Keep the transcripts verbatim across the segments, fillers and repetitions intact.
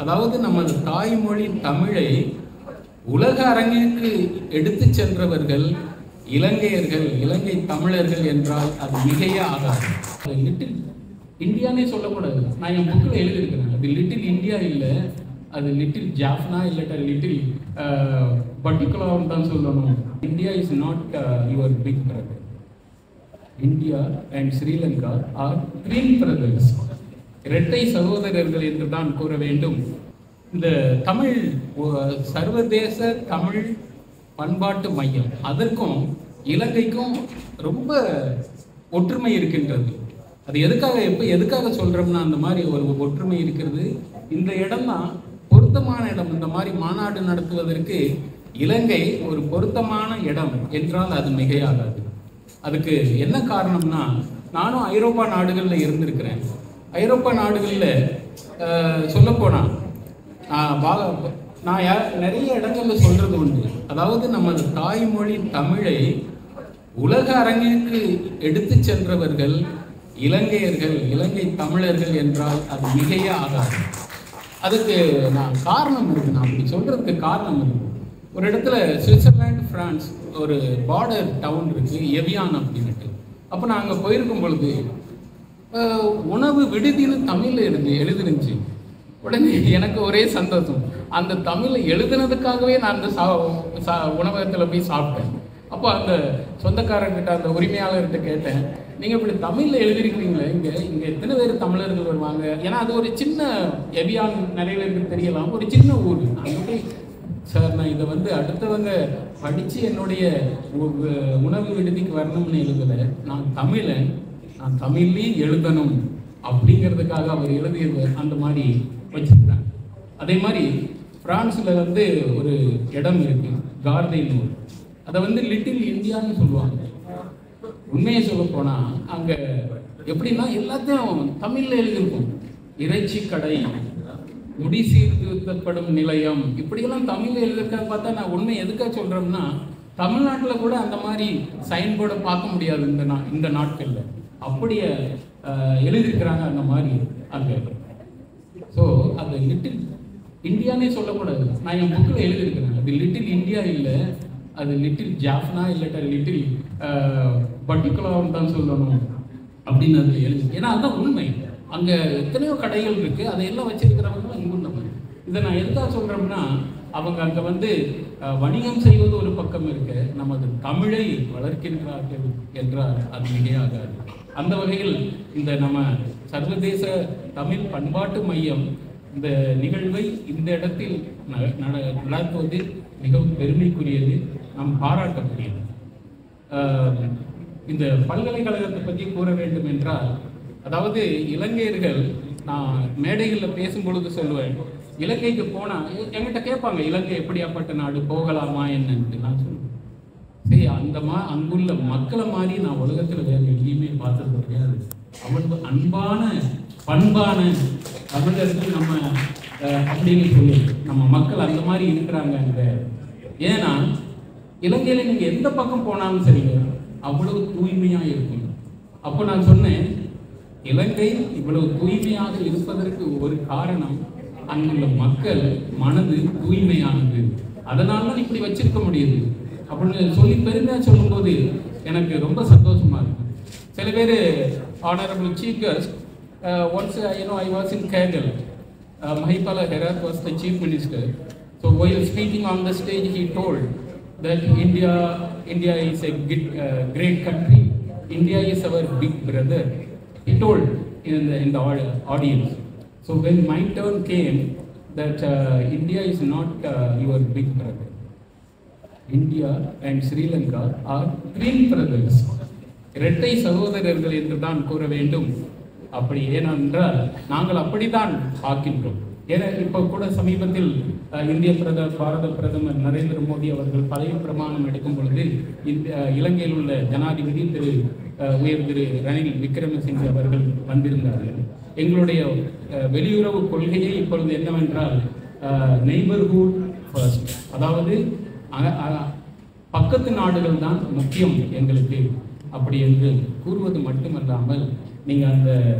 அதாவது நமது தாய்மொழி தமிழை உலக அரங்கிற்கு எடுத்து சென்றவர்கள் இலங்கையர்கள், இலங்கை தமிழர்கள் என்றால் அது மிகையே ஆகாது. லிட்டில் இந்தியானே சொல்லக்கூடாது. நான் என் புக்கில் எழுதியிருக்கிறேன், அது லிட்டில் இந்தியா இல்லை, அது லிட்டில் ஜாஃப்னா இல்லாட்ட லிட்டில் பர்டிகுலர்னு தான் சொல்லணும். India is not your big brother. India and Sri Lanka R twin brothers, இரட்டை சகோதரர்கள் என்று தான் கூற வேண்டும். இந்த தமிழ் சர்வதேச தமிழ் பண்பாட்டு மையம், அதற்கும் இலங்கைக்கும் ரொம்ப ஒற்றுமை இருக்கின்றது. அது எதுக்காக எப்போ எதுக்காக சொல்கிறோம்னா, அந்த மாதிரி ஒரு ஒற்றுமை இருக்கிறது. இந்த இடம் தான் பொருத்தமான இடம். இந்த மாதிரி மாநாடு நடத்துவதற்கு இலங்கை ஒரு பொருத்தமான இடம் என்றால் அது மிகையாகாது. அதுக்கு என்ன காரணம்னா, நானும் ஐரோப்பா நாடுகளில் இருந்திருக்கிறேன். ஐரோப்பா நாடுகளில் சொல்லப்போனால் நான் நிறைய இடங்கள்ல சொல்றது உண்டு. அதாவது நமது தாய்மொழி தமிழை உலக அரங்கிற்கு எடுத்து சென்றவர்கள் இலங்கையர்கள், இலங்கை தமிழர்கள் என்றால் அது மிகையே ஆகாது. அதுக்கு நான் காரணம் இருக்கு. நான் அப்படி சொல்றதுக்கு காரணம் இருக்கு. ஒரு இடத்துல சுவிட்சர்லாந்து, பிரான்ஸ் ஒரு பார்டர் டவுன் இருக்கு, எவியான் அப்படின்ட்டு. அப்போ நான் அங்கே போயிருக்கும் பொழுது உணவு விடுதின்னு தமிழில் இருந்து எழுதிருந்துச்சு. உடனே எனக்கு ஒரே சந்தோஷம். அந்த தமிழை எழுதுனதுக்காகவே நான் அந்த சா சா உணவகத்தில் போய் சாப்பிட்டேன். அப்போ அந்த சொந்தக்காரர்கிட்ட, அந்த உரிமையாளர்கிட்ட கேட்டேன், நீங்கள் இப்படி தமிழில் எழுதிருக்கிறீங்களே, இங்கே இங்கே எத்தனை பேர் தமிழர்கள் வருவாங்க? ஏன்னா அது ஒரு சின்ன எவியான், நிறைய பேருக்கு தெரியலாம், ஒரு சின்ன ஊர். அங்கே சார், நான் இதை வந்து அடுத்தவங்க படித்து என்னுடைய உணவு விடுதிக்கு வரணும்னு எழுதலை, நான் தமிழன், நான் தமிழ்லேயும் எழுதணும் அப்படிங்கிறதுக்காக அவர் எழுதியது அந்த மாதிரி வச்சுருக்காங்க. அதே மாதிரி பிரான்ஸில் வந்து ஒரு இடம் இருக்கு, கார்டெய்னூர். அதை வந்து லிட்டில் இந்தியான்னு சொல்லுவாங்க. உண்மையை சொல்ல போனால் அங்கே எப்படின்னா எல்லாத்தையும் தமிழில் எழுதியிருக்கும். இறைச்சி கடை, முடி சீர்திருத்தப்படும் நிலையம், இப்படியெல்லாம் தமிழில் எழுதியிருக்காங்க. பார்த்தா நான் உண்மை எதுக்காக சொல்கிறோம்னா, தமிழ்நாட்டில் கூட அந்த மாதிரி சைன் போர்டை பார்க்க முடியாது இந்த நா இந்த நாட்களில். அப்படியே எழுதியிருக்கிறாங்க அந்த மாதிரி அங்கே. ஸோ அது லிட்டில் இந்தியானே சொல்லக்கூடாது. நான் என் புக்கில் எழுதியிருக்கிறேன், அது லிட்டில் இந்தியா இல்லை, அது லிட்டில் ஜாஃப்னா இல்லாட்ட லிட்டில் பர்டிகுலர்னு தான் சொல்லணும் அப்படின்னு அதில் எழுதி. ஏன்னா அதுதான் உண்மை. அங்கே எத்தனையோ கடைகள் இருக்குது, அதையெல்லாம் வச்சிருக்கிறவங்க இங்குள்ளவங்க. இதை நான் எதுக்காக சொல்கிறோம்னா, அவங்க அங்கே வந்து வணிகம் செய்வது ஒரு பக்கம் இருக்கு, நமது தமிழை வளர்க்கின்றார்கள் என்றால் அது மிகையாகாது. அந்த வகையில் இந்த நம்ம சர்வதேச தமிழ் பண்பாட்டு மையம் இந்த நிகழ்வை இந்த இடத்தில் நடத்துவது மிகவும் பெருமைக்குரியது, நாம் பாராட்டக்கூடியது. இந்த பல்கலைக்கழகத்தை பற்றி கூற வேண்டும் என்றால், அதாவது இலங்கையர்கள், நான் மேடைகளில் பேசும் பொழுது சொல்லுவேன், இலங்கைக்கு போனால் என்கிட்ட கேட்பாங்க, இலங்கை எப்படியாப்பட்ட நாடு, போகலாமா என்னன்ட்டு. நான் சொல்லுவேன், சரி, அந்த மா அங்குள்ள மக்களை மாதிரி நான் உலகத்தில் வேறு எங்கேயுமே பார்த்தது கிடையாது. அவனுக்கு அன்பான பண்பான தமிழர்கள் நம்ம அப்படின்னு சொல்லி நம்ம மக்கள் அந்த மாதிரி இருக்கிறாங்க அங்கே. ஏன்னா இலங்கையில் நீங்கள் எந்த பக்கம் போனாலும் சரிங்க, அவ்வளவு தூய்மையாக இருக்கும். அப்போ நான் சொன்னேன், இலங்கை இவ்வளவு தூய்மையாக இருப்பதற்கு ஒரு காரணம் அங்குள்ள மக்கள் மனது தூய்மையானது, அதனால தான் இப்படி வச்சிருக்க முடியுது அப்படின்னு சொல்லி பெருமையாக சொல்லும்போது எனக்கு ரொம்ப சந்தோஷமா இருக்கு. சில பேர் honorable chief guest, uh, once uh, you know I was in Kerala, uh, Mahipala Herath was the chief minister. So while speaking on the stage, he told that India India is a good, uh, great country, India is our big brother, he told in the in the audience. So when my turn came, that uh, India is not uh, your big brother. India and Sri Lanka are twin brothers, இரட்டை சகோதரர்கள் என்று தான் கூற வேண்டும். அப்படி ஏனென்றால் நாங்கள் அப்படித்தான் பார்க்கின்றோம். ஏன்னா இப்போ கூட சமீபத்தில் இந்திய பிரத பாரத பிரதமர் நரேந்திர மோடி அவர்கள் பதவி பிரமாணம் எடுக்கும் பொழுது இந்த இலங்கையில் உள்ள ஜனாதிபதி திரு உயர் திரு ரணில் விக்ரமசிங்கே அவர்கள் வந்திருந்தார்கள். எங்களுடைய வெளியுறவு கொள்கையே இப்பொழுது என்னவென்றால் நெய்பர்ஹுட் ஃபர்ஸ்ட், அதாவது பக்கத்து நாடுகள் தான் முக்கியம் எங்களுக்கு அப்படி என்று கூறுவது மட்டுமல்லாமல், நீங்கள் அந்த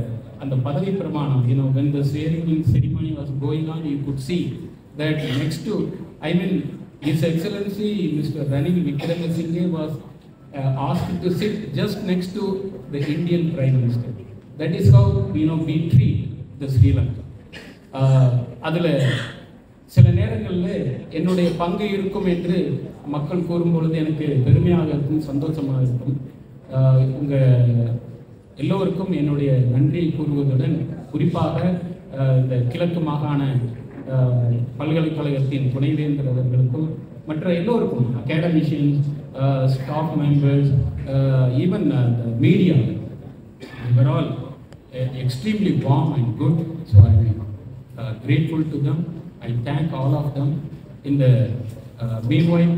அந்த பதவி பிரமாணம், you know, when the swearing in ceremony was going on, you could see that next to, I mean, His Excellency Mister Ranil Wickremesinghe was uh, asked to sit just next to the Indian Prime Minister. That is how, you know, we treat the Sri Lanka. அதில் சில நேரங்களில் என்னுடைய பங்கு இருக்கும் என்று மக்கள் கூறும்பொழுது எனக்கு பெருமையாக இருக்கும், சந்தோஷமாக இருக்கும். உங்கள் எல்லோருக்கும் என்னுடைய நன்றியை கூறுவதுடன் குறிப்பாக இந்த கிழக்கு மாகாண பல்கலைக்கழகத்தின் துணைவேந்தர் அவர்களுக்கும் மற்ற எல்லோருக்கும், academicians, staff members, even media, they were all uh, extremely warm and good, so I am uh, grateful to them. I thank all of them in the uh, meanwhile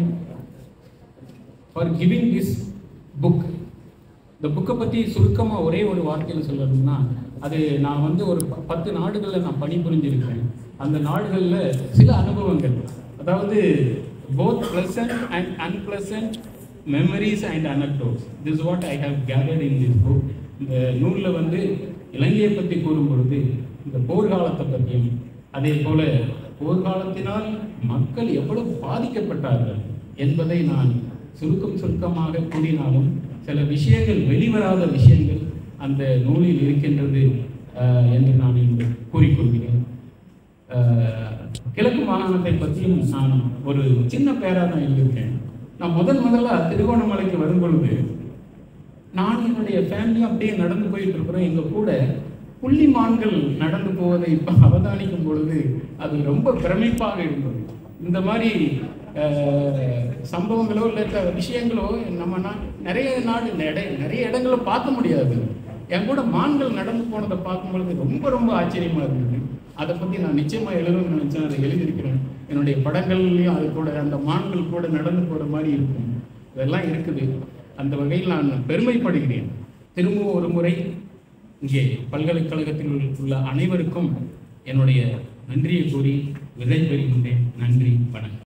for giving this book. இந்த புக்கை பற்றி சுருக்கமாக ஒரே ஒரு வார்த்தையில் சொல்லணும்னா, அது நான் வந்து ஒரு பத்து நாடுகளில் நான் பணிபுரிஞ்சிருக்கிறேன். அந்த நாடுகளில் சில அனுபவங்கள், அதாவது both pleasant and unpleasant memories and anecdotes. This is what I have gathered in this book. இந்த நூலில் வந்து இலங்கையை பற்றி கூறும் பொழுது இந்த போர்க்காலத்தை பற்றியும், அதே போல போர்க்காலத்தினால் மக்கள் எவ்வளவு பாதிக்கப்பட்டார்கள் என்பதை நான் சுருக்கம் சுருக்கமாக கூறினாலும் சில விஷயங்கள், வெளிவராத விஷயங்கள் அந்த நூலில் இருக்கின்றது என்று நான் இன்று கூறிக்கொள்கிறேன். கிழக்கு மாகாணத்தை பற்றியும் நான் ஒரு சின்ன பேராக தான் எழுதியிருக்கேன். நான் முதன் முதல்ல திருகோணமலைக்கு வரும் பொழுது நான் என்னுடைய ஃபேமிலியும் அப்படியே நடந்து போயிட்டு இருக்கிறோம். எங்கள் கூட புள்ளிமான்கள் நடந்து போவதை இப்போ அவதானிக்கும் பொழுது அது ரொம்ப பிரமிப்பாக இருந்தது. இந்த மாதிரி சம்பவங்களோ இல்லை விஷயங்களோ நம்ம நா நிறைய நாடு இட நிறைய இடங்களை பார்க்க முடியாது. என் கூட மான்கள் நடந்து போனதை பார்க்கும் பொழுது ரொம்ப ரொம்ப ஆச்சரியமாக இருந்தது. அதை பற்றி நான் நிச்சயமாக எழுதணும்னு நினச்சேன், அதை எழுதியிருக்கிறேன். என்னுடைய படங்கள்லையும் அது கூட அந்த மான்கள் கூட நடந்து போகிற மாதிரி இருக்கும். இதெல்லாம் இருக்குது. அந்த வகையில் நான் பெருமைப்படுகிறேன். திரும்பவும் ஒரு முறை இங்கே பல்கலைக்கழகத்தில் உள்ள அனைவருக்கும் என்னுடைய நன்றியை கூறி விடை பெறுகின்றேன். நன்றி, வணக்கம்.